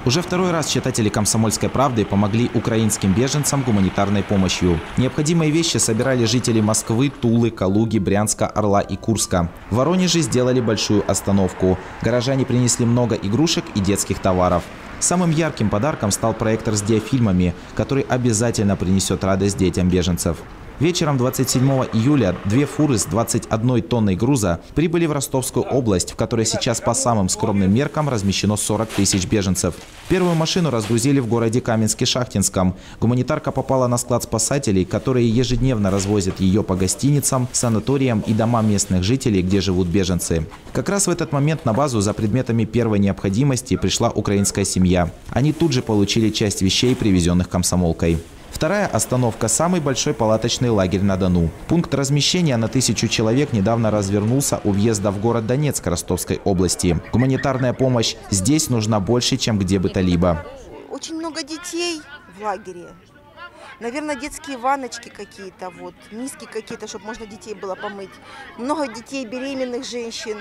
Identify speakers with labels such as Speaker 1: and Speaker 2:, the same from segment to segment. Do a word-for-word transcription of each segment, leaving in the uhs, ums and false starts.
Speaker 1: Уже второй раз читатели «Комсомольской правды» помогли украинским беженцам гуманитарной помощью. Необходимые вещи собирали жители Москвы, Тулы, Калуги, Брянска, Орла и Курска. В Воронеже сделали большую остановку. Горожане принесли много игрушек и детских товаров. Самым ярким подарком стал проектор с диафильмами, который обязательно принесет радость детям беженцев. Вечером двадцать седьмого июля две фуры с двадцать одной тонной груза прибыли в Ростовскую область, в которой сейчас по самым скромным меркам размещено сорок тысяч беженцев. Первую машину разгрузили в городе Каменске-Шахтинском. Гуманитарка попала на склад спасателей, которые ежедневно развозят ее по гостиницам, санаториям и домам местных жителей, где живут беженцы. Как раз в этот момент на базу за предметами первой необходимости пришла украинская семья. Они тут же получили часть вещей, привезенных комсомолкой. Вторая остановка – самый большой палаточный лагерь на Дону. Пункт размещения на тысячу человек недавно развернулся у въезда в город Донецк Ростовской области. Гуманитарная помощь здесь нужна больше, чем где бы то либо.
Speaker 2: Очень много детей в лагере. Наверное, детские ванночки какие-то, вот, миски какие-то, чтобы можно детей было помыть. Много детей, беременных женщин.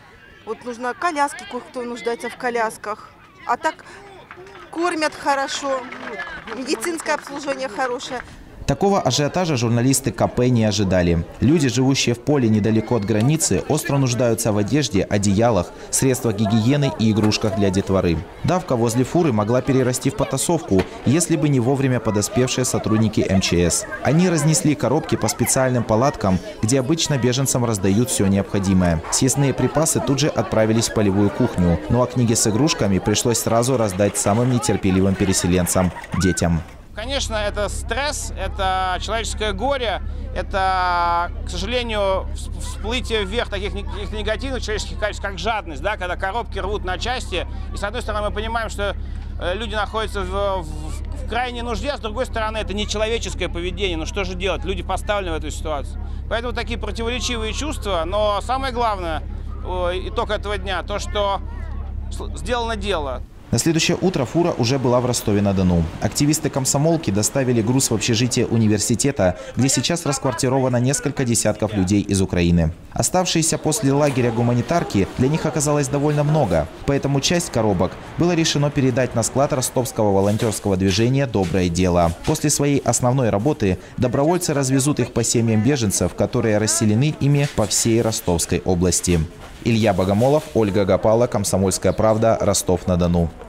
Speaker 2: Вот нужно коляски, кое-кто нуждается в колясках. А так кормят хорошо, медицинское обслуживание хорошее.
Speaker 1: Такого ажиотажа журналисты ка пэ не ожидали. Люди, живущие в поле недалеко от границы, остро нуждаются в одежде, одеялах, средствах гигиены и игрушках для детворы. Давка возле фуры могла перерасти в потасовку, если бы не вовремя подоспевшие сотрудники эм че эс. Они разнесли коробки по специальным палаткам, где обычно беженцам раздают все необходимое. Съестные припасы тут же отправились в полевую кухню, ну а книги с игрушками пришлось сразу раздать самым нетерпеливым переселенцам – детям.
Speaker 3: Конечно, это стресс, это человеческое горе, это, к сожалению, всплытие вверх таких негативных человеческих качеств, как жадность, да, когда коробки рвут на части. И, с одной стороны, мы понимаем, что люди находятся в, в, в крайней нужде, а с другой стороны, это нечеловеческое поведение. Ну что же делать? Люди поставлены в эту ситуацию. Поэтому такие противоречивые чувства. Но самое главное, итог этого дня, то, что сделано дело.
Speaker 1: На следующее утро фура уже была в Ростове-на-Дону. Активисты комсомолки доставили груз в общежитие университета, где сейчас расквартировано несколько десятков людей из Украины. Оставшиеся после лагеря гуманитарки для них оказалось довольно много, поэтому часть коробок было решено передать на склад ростовского волонтерского движения «Доброе дело». После своей основной работы добровольцы развезут их по семьям беженцев, которые расселены ими по всей Ростовской области. Илья Богомолов, Ольга Гапала, «Комсомольская правда», Ростов-на-Дону.